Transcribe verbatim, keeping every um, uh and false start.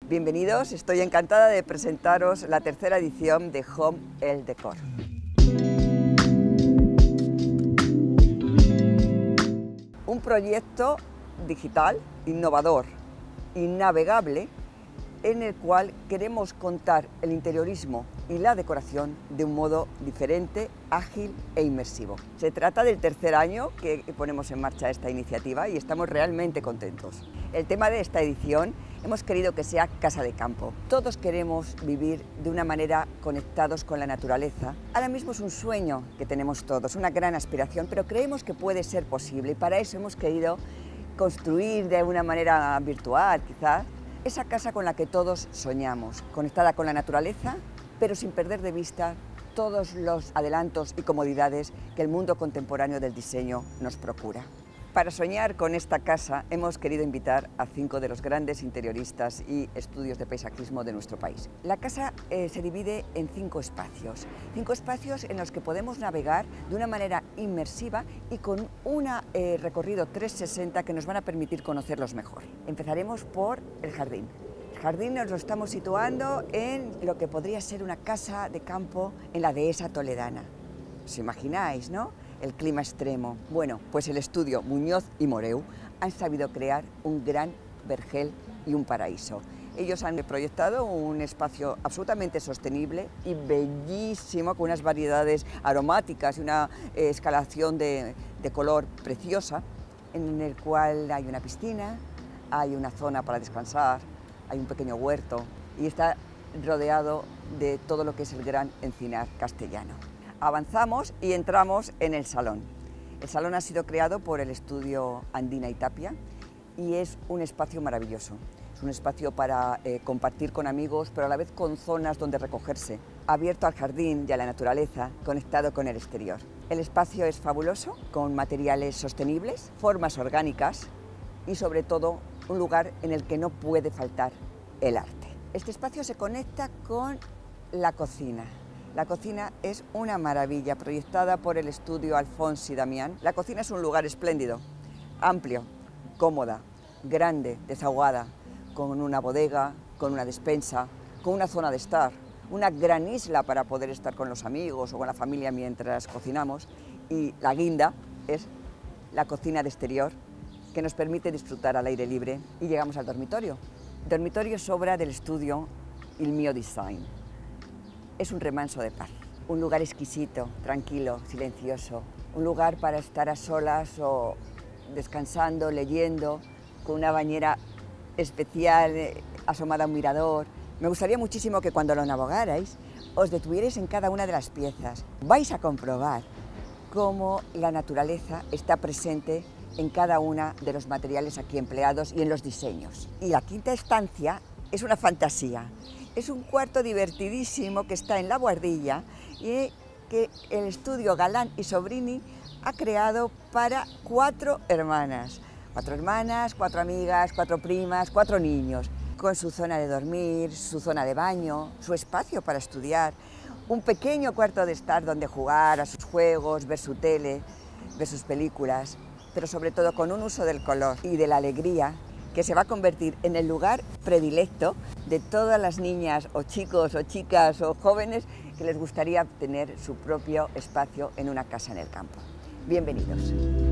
Bienvenidos, estoy encantada de presentaros la tercera edición de Home El Decor. Un proyecto digital, innovador y navegable en el cual queremos contar el interiorismo y la decoración de un modo diferente, ágil e inmersivo. Se trata del tercer año que ponemos en marcha esta iniciativa y estamos realmente contentos. El tema de esta edición hemos querido que sea casa de campo. Todos queremos vivir de una manera conectados con la naturaleza. Ahora mismo es un sueño que tenemos todos, una gran aspiración, pero creemos que puede ser posible y para eso hemos querido construir de una manera virtual, quizás, esa casa con la que todos soñamos, conectada con la naturaleza, pero sin perder de vista todos los adelantos y comodidades que el mundo contemporáneo del diseño nos procura. Para soñar con esta casa hemos querido invitar a cinco de los grandes interioristas y estudios de paisajismo de nuestro país. La casa eh, se divide en cinco espacios, cinco espacios en los que podemos navegar de una manera inmersiva y con un eh, recorrido trescientos sesenta que nos van a permitir conocerlos mejor. Empezaremos por el jardín. El jardín nos lo estamos situando en lo que podría ser una casa de campo en la dehesa toledana. ¿Os imagináis, no? El clima extremo. Bueno, pues el estudio Muñoz y Moreu han sabido crear un gran vergel y un paraíso. Ellos han proyectado un espacio absolutamente sostenible y bellísimo, con unas variedades aromáticas y una eh, escalación de, de color preciosa, en el cual hay una piscina, hay una zona para descansar, hay un pequeño huerto y está rodeado de todo lo que es el gran encinar castellano. Avanzamos y entramos en el salón. El salón ha sido creado por el estudio Andina y Tapia y es un espacio maravilloso. Es un espacio para eh, compartir con amigos, pero a la vez con zonas donde recogerse, abierto al jardín y a la naturaleza, conectado con el exterior. El espacio es fabuloso, con materiales sostenibles, formas orgánicas y sobre todo un lugar en el que no puede faltar el arte. Este espacio se conecta con la cocina. La cocina es una maravilla, proyectada por el estudio Alfons y Damián. La cocina es un lugar espléndido, amplio, cómoda, grande, desahogada, con una bodega, con una despensa, con una zona de estar, una gran isla para poder estar con los amigos o con la familia mientras cocinamos. Y la guinda es la cocina de exterior, que nos permite disfrutar al aire libre. Y llegamos al dormitorio. El dormitorio es obra del estudio Il Mio Design. Es un remanso de paz, un lugar exquisito, tranquilo, silencioso, un lugar para estar a solas o descansando, leyendo, con una bañera especial eh, asomada a un mirador. Me gustaría muchísimo que cuando lo navegarais os detuvierais en cada una de las piezas. Vais a comprobar cómo la naturaleza está presente en cada uno de los materiales aquí empleados y en los diseños. Y la quinta estancia es una fantasía. Es un cuarto divertidísimo que está en La Boardilla y que el estudio Galán y Sobrini ha creado para cuatro hermanas. Cuatro hermanas, cuatro amigas, cuatro primas, cuatro niños, con su zona de dormir, su zona de baño, su espacio para estudiar, un pequeño cuarto de estar donde jugar a sus juegos, ver su tele, ver sus películas, pero sobre todo con un uso del color y de la alegría que se va a convertir en el lugar predilecto de todas las niñas o chicos o chicas o jóvenes que les gustaría tener su propio espacio en una casa en el campo. Bienvenidos.